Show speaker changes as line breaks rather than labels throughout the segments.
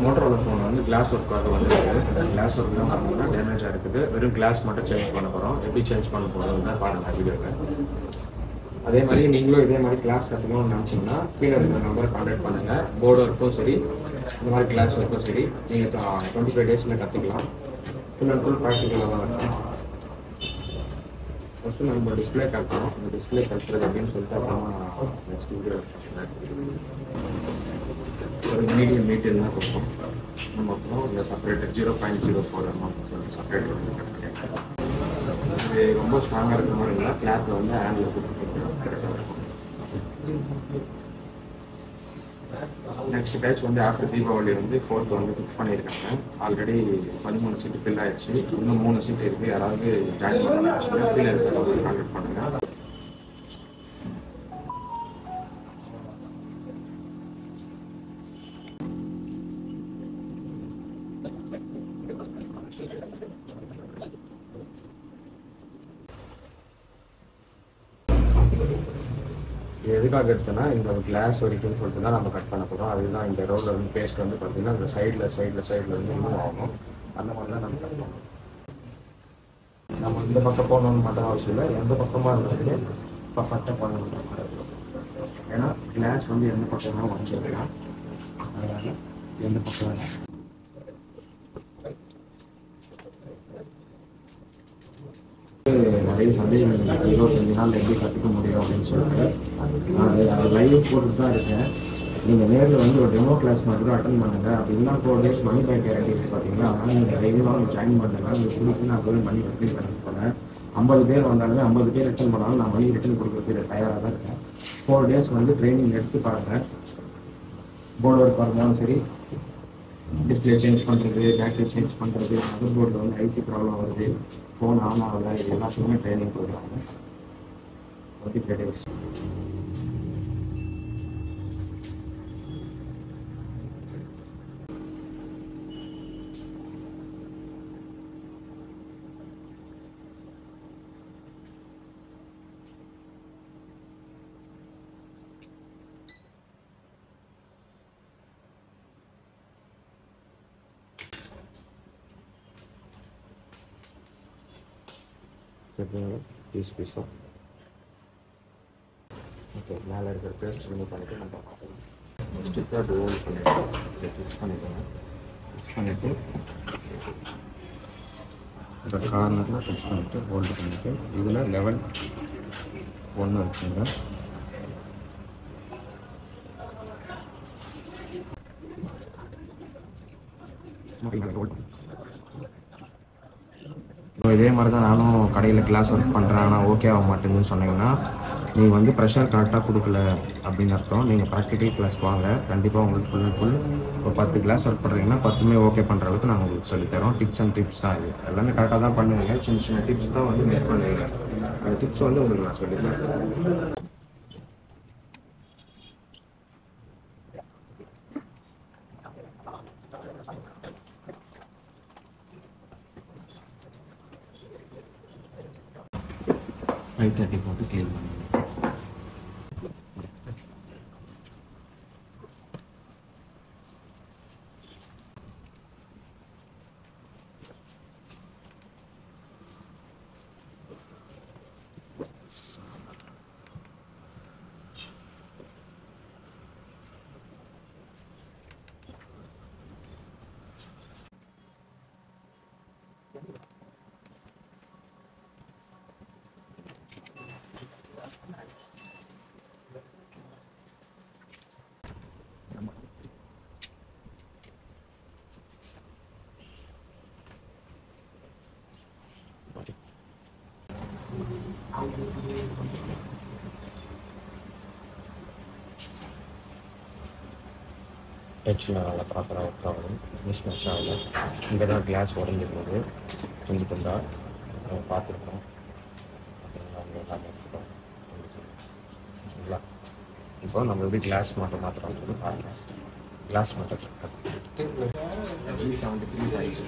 மோட்டரோட phone வந்து class ஒர்க்காக வந்துருக்கு. கிளாஸ் ஒர்க் தான் பார்த்தீங்கன்னா டேமேஜாக இருக்குது. வெறும் கிளாஸ் மட்டும் சேஞ்ச் பண்ண போகிறோம். எப்படி சேஞ்ச் பண்ண போகிறோம்னு பாருங்கள் வீடியோவில். அதே மாதிரி நீங்களும் இதே மாதிரி கிளாஸ் கற்றுக்கணும்னு நினச்சிங்கன்னா கீழே இருக்கிற நம்பரை கான்டாக்ட் பண்ணுங்கள். போர்டு ஒர்க்கும் சரி, இந்த மாதிரி கிளாஸ் ஒர்க்கும் சரி, நீங்கள் 25 டேஸில் கற்றுக்கலாம். ஃபுல் அண்ட் ஃபுல் ப்ராக்டிக்கலாக தான் இருக்கும். ஃபஸ்ட்டு நம்ம டிஸ்பிளே கட்டணும். இந்த டிஸ்பிளே கட்டுறது அப்படின்னு சொல்லிட்டு அப்புறமா நெக்ஸ்ட் வீடியோ ஒரு மீடியம் மீட்டர் தான் கொடுப்போம். நம்ம அப்புறம் இந்த செப்பரேட்டர் 0.04 செப்பரேட்டர் வந்து கட் பண்ணிக்கலாம். இது ரொம்ப ஸ்ட்ராங்காக இருக்கிற மாதிரி இருந்தால் கிளாத்தில் வந்து ஹேண்டில் கொடுத்துருக்கோம், கரெக்டாக இருக்கும். நெக்ஸ்ட் பேட்ச் வந்து ஆஃப்டர் தீபாவளி வந்து 4th வந்து ஃபிக்ஸ் பண்ணியிருக்காங்க. ஆல்ரெடி 13 சீட்டு ஃபில் ஆயிடுச்சு. இன்னும் 3 சீட்டு இருக்குது. யாராவது ஜாயின் பண்ணணும்னு கீழே இருக்கிறவங்க கான்டாக்ட் பண்ணுங்கள். எதுக்காக எடுத்தோன்னா இந்த கிளாஸ் வரைக்கும்னு சொல்லிட்டு தான் நம்ம கட் பண்ண போகிறோம். அதுதான் இந்த ரோடில் வந்து பேஸ்ட் வந்து பார்த்தீங்கன்னா அந்த சைடில் வந்து மூவ் ஆகும். அந்த மாதிரி தான் நம்ம கட் பண்ணணும். நம்ம இந்த பக்கம் போகணுன்னு மட்டும் அவசியம் இல்லை. எந்த பக்கமாக இருந்ததுக்கு பர்ஃபெக்டாக பண்ணணுன்ற மாதிரி இருக்கும். ஏன்னா கிளாஸ் வந்து எந்த பக்கமாக வச்சுருக்கலாம். அதனால் எந்த பக்கம் நிறைய சந்தேகம் 25 நாள் எப்படி கற்றுக்க முடியும் அப்படின்னு சொல்லிட்டு அது லைவ் போட்டுட்டு தான் இருக்கேன். நீங்கள் நேரில் வந்து ஒரு டெமோ கிளாஸ் மாதிரி கூட அட்டன் பண்ணுங்கள். அப்படின்னா 4 days மணி பேக் கேரண்டிஸ் பார்த்தீங்கன்னா, அதனால் நீங்கள் ரெகுலராக ஜாயின் பண்ணுங்கள். உங்களுக்கு பிடிச்சி நான் போய் மணி ரிட்டர்ன் பண்ணி போனேன். 50 பேர் வந்தாலுமே 50 பேர் ரிட்டர்ன் பண்ணாலும் நான் மணி ரிட்டர்ன் கொடுக்குறதுக்கு தயாராக தான் இருக்கேன். 4 days வந்து ட்ரைனிங் எடுத்து பாருங்கள். போர்டு ஒர்க் இருந்தாலும் சரி, டிஸ்பிளே சேஞ்ச் பண்ணுறது, பேட்டரி சேஞ்ச் பண்ணுறது, மதர் போர்டில் வந்து ஐசி ப்ராப்ளம் வருது, ஃபோன் ஆன் ஆகலை, இது எல்லாத்துக்குமே ட்ரைனிங் கொடுக்குறாங்க. 25 days. பீஸாக ஓகே. மேலே இருக்கிற பேஸ்ட் ரிமூவ் பண்ணிவிட்டு நம்ம ஸ்டிக்காக அது ஹோல்ட் பண்ணிவிட்டு ஃபிக்ஸ் பண்ணிக்கோங்க. ஃபிக்ஸ் பண்ணிவிட்டு இந்த கார்னரில் ஃபிக்ஸ் பண்ணிவிட்டு ஹோல்டு பண்ணிவிட்டு இதில் லெவல் 1 இருக்குங்க. இதே மாதிரி தான் நானும் கடையில் கிளாஸ் ஒர்க் பண்ணுறேன், ஆனால் ஓகே ஆக மாட்டேங்குதுன்னு சொன்னீங்கன்னா நீங்கள் வந்து ப்ரெஷர் கரெக்டாக கொடுக்கல அப்படின்னு அர்த்தம். நீங்கள் ப்ராக்டிக்கல் கிளாஸ் வாங்க, கண்டிப்பாக உங்களுக்கு ஃபுல் அண்ட் ஃபுல் ஒரு 10 கிளாஸ் ஒர்க் பண்ணுறீங்கன்னா 10மே ஓகே பண்ணுற அளவுக்கு நாங்கள் உங்களுக்கு சொல்லித்தரோம். டிப்ஸ் அண்ட் டிப்ஸ் தான் இது. எல்லாமே கரெக்டாக தான் பண்ணுவீங்க. சின்ன சின்ன டிப்ஸ் தான் வந்து மிஸ் பண்ணுவீங்க. அந்த டிப்ஸ் வந்து உங்களுக்கு நான் சொல்லித்தரேன். லைட் தட்டி போட்டு க்ளீன் பண்ணுங்க. டச்சில் நல்லா ப்ராப்பராக ஒர்க் ஆகும். மிஸ் மேட்ச் ஆகலை. இங்கே தான் கிளாஸ் உடஞ்சிருந்தது கொஞ்சம் கொஞ்சம் பார்த்துருக்கோம். சரிங்களா? இப்போ நம்ம எப்படி கிளாஸ் மட்டும் மாத்திரம் சொல்லி பாருங்கள். கிளாஸ் மட்டும் G73 ஆயிடுச்சு.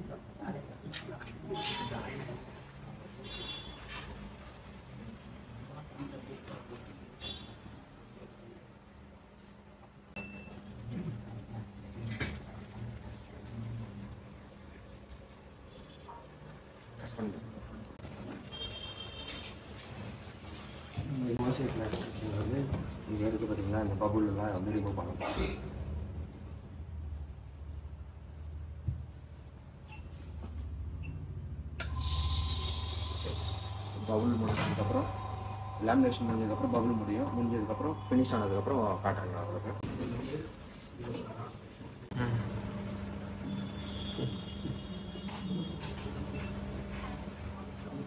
மோஷன் கிளாஸ் வந்து இங்கே இருக்குது பார்த்தீங்கன்னா இந்த பபுல்லாம் வந்து ரிமூவ் பண்ணணும். பபுள் முடிஞ்சதுக்கப்புறம் லேமினேஷன் முடிஞ்சதுக்கப்புறம் பபுள் முடிஞ்சதுக்கப்புறம் ஃபினிஷ் ஆனதுக்கப்புறம் காட்டுறேங்க அவங்களுக்கு.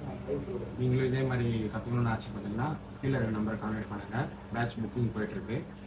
நீங்களும் இதே மாதிரி கற்றுக்கணும்னு ஆசைப்பட்டீங்கன்னா கீழே 2 நம்பரை கான்டாக்ட் பண்ணுங்கள். பேட்ச் புக்கிங் போயிட்டுருக்கு.